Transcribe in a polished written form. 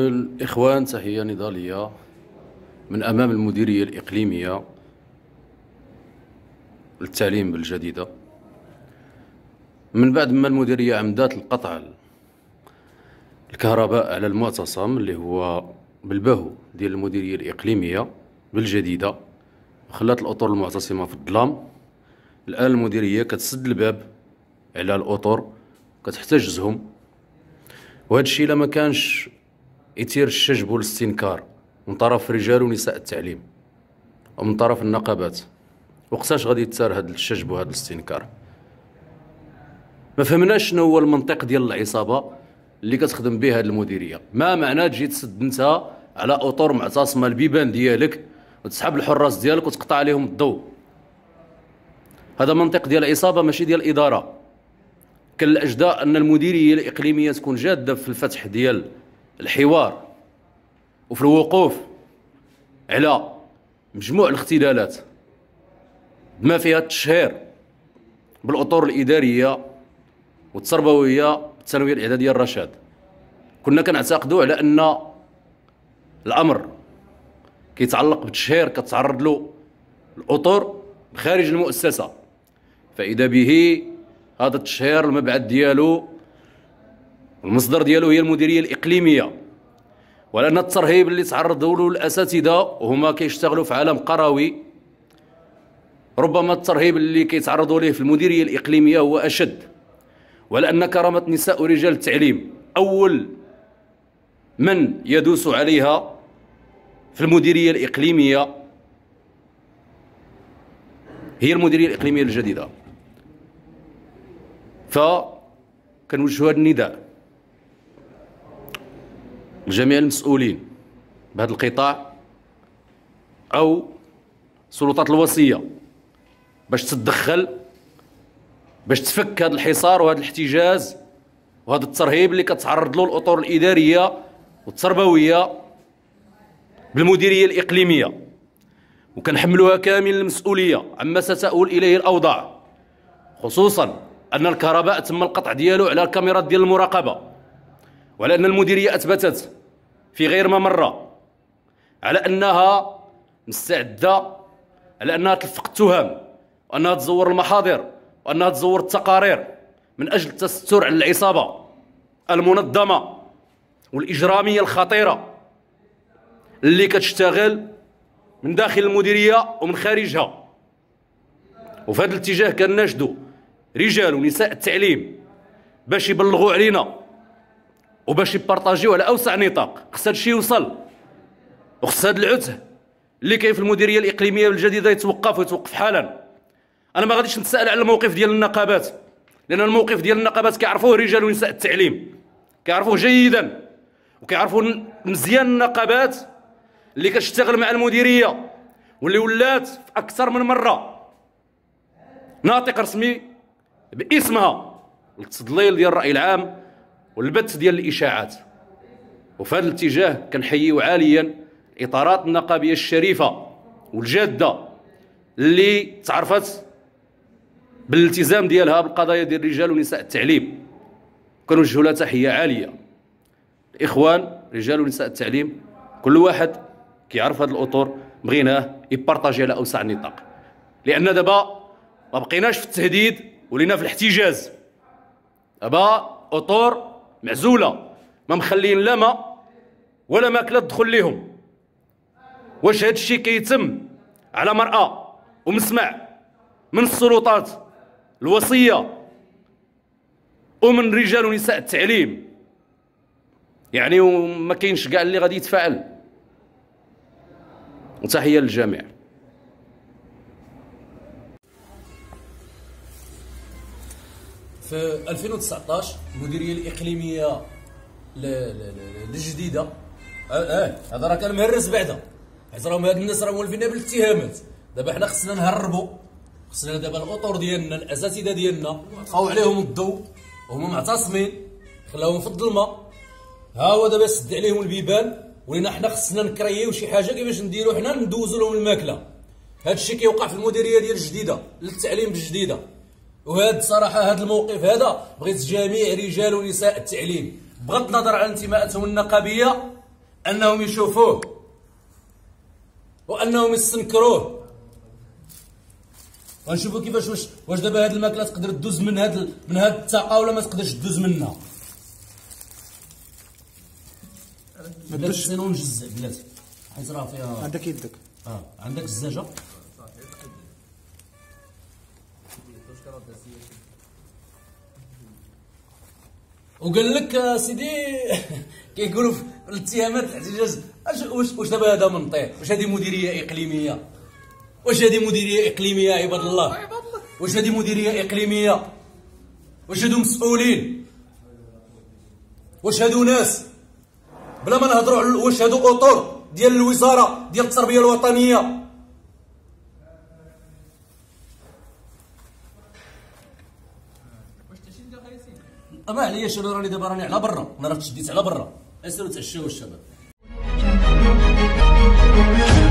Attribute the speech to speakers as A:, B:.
A: الإخوان، تحية نضالية من أمام المديرية الإقليمية للتعليم الجديدة. من بعد ما المديرية عمدات القطع الكهرباء على المعتصم اللي هو بالباهو ديال المديرية الإقليمية بالجديدة، وخلات الأطر المعتصمة في الظلام. الآن المديرية كتسد الباب على الأطر، كتحتجزهم، وهذا الشيء لما كانش يثير الشجب والاستنكار من طرف رجال ونساء التعليم ومن طرف النقابات، وقتاش غادي يثار هذا الشجب وهذا الاستنكار؟ ما فهمناش شنو هو المنطق ديال العصابه اللي كتخدم به هذه المديريه. ما معنى تجي تسد انت على اطر معتصمه البيبان ديالك وتسحب الحراس ديالك وتقطع عليهم الضوء؟ هذا منطق ديال العصابه ماشي ديال الاداره. كان الاجدى ان المديريه الاقليميه تكون جاده في الفتح ديال الحوار وفي الوقوف على مجموع الاختلالات بما فيها التشهير بالاطر الاداريه والتربويه بالثانويه الاعداديه الرشاد. كنا كنعتقدوا على ان الامر كيتعلق بالتشهير كتعرض له الاطر خارج المؤسسه، فاذا به هذا التشهير المبعث ديالو المصدر ديالو هي المديريه الاقليميه. ولان الترهيب اللي تعرضوا له الاساتذه وهما كيشتغلوا في عالم قروي، ربما الترهيب اللي كيتعرضوا ليه في المديريه الاقليميه هو اشد. ولان كرامه نساء ورجال التعليم اول من يدوس عليها في المديريه الاقليميه هي المديريه الاقليميه الجديده. فكنوجهوا هذا النداء لجميع المسؤولين بهذا القطاع او سلطات الوصيه باش تتدخل، باش تفك هذا الحصار وهذا الاحتجاز وهذا الترهيب اللي كتعرض له الاطر الاداريه والتربويه بالمديريه الاقليميه. وكنحملوها كامل المسؤوليه عما ستؤول اليه الاوضاع، خصوصا ان الكهرباء تم القطع ديالو على الكاميرات ديال المراقبه، ولان المديريه اثبتت في غير ما مره على انها مستعده على انها تلفق التهم وانها تزور المحاضر وانها تزور التقارير من اجل التستر على العصابه المنظمه والاجراميه الخطيره اللي كتشتغل من داخل المديريه ومن خارجها. وفي هذا الاتجاه كنناشدوا رجال ونساء التعليم باش يبلغوا علينا وباش يبارطاجيو على اوسع نطاق. خص هذا الشيء يوصل، وخص هذا العته اللي كاين في المديريه الاقليميه الجديده يتوقف ويتوقف حالا. انا ما غاديش نتساءل على الموقف ديال النقابات، لان الموقف ديال النقابات كيعرفوه رجال ونساء التعليم، كيعرفوه جيدا، وكيعرفوا مزيان النقابات اللي كتشتغل مع المديريه واللي ولات في اكثر من مره ناطق رسمي باسمها للتضليل ديال الراي العام والبث ديال الاشاعات. وفي هذا الاتجاه كنحييو عاليا الاطارات النقابيه الشريفه والجاده اللي تعرفت بالالتزام ديالها بالقضايا ديال الرجال ونساء التعليم، كنوجهوا لها تحيه عاليه. الاخوان رجال ونساء التعليم كل واحد كيعرف هذه الاطر بغيناه يبارطاجي على اوسع نطاق، لان دابا ما بقيناش في التهديد ولينا في الاحتجاز. دابا اطر معزوله ما مخلين لا ما ولا ماكله تدخل لهم. واش هذا الشيء كيتم على مرأى ومسمع من السلطات الوصيه ومن رجال ونساء التعليم؟ يعني وما كاينش كاع اللي غادي يتفاعل. وتحيه للجميع.
B: في 2019 المديريه الاقليميه الجديده هذا راه كان مهرس بعدا، حيت راهم هاد الناس راه مولفيننا بالاتهامات. دابا حنا خصنا نهربوا، خصنا دابا الاطر ديالنا الاساتذه ديالنا طفاو عليهم الضوء وهما معتصمين، خلاوهم في الظلمه. ها هو دابا سد عليهم البيبان، ولينا حنا خصنا نكريو شي حاجه كيفاش نديرو حنا ندوزو لهم الماكله. هذا الشيء كيوقع في المديريه ديال الجديده للتعليم بالجديده. وهذا صراحه هذا الموقف هذا بغيت جميع رجال ونساء التعليم بغض النظر عن انتماءاتهم النقابيه انهم يشوفوه وانهم يستنكروه. ونشوفوا كيفاش واش دابا هاد الماكله تقدر تدوز من هاد الطاقه ولا ما تقدرش تدوز منها. ما داكش سينو نجزء بلاتي حيت راه فيها.
C: عندك يدك.
B: عندك الزجاجه. وقال لك سيدي كيقولوا في الاتهامات الاحتجاج واش دابا هذا منطق؟ واش هذه مديريه اقليميه؟ واش هذه مديريه اقليميه عباد الله؟ واش هذه مديريه اقليميه؟ واش هادو مسؤولين؟ واش هادو ناس بلا ما نهضروا على واش هادو اطر ديال الوزاره ديال التربيه الوطنيه؟ ما علياش انا راني دابا على برا، انا راه تشديت على برا، اسيروا تعشاو الشباب.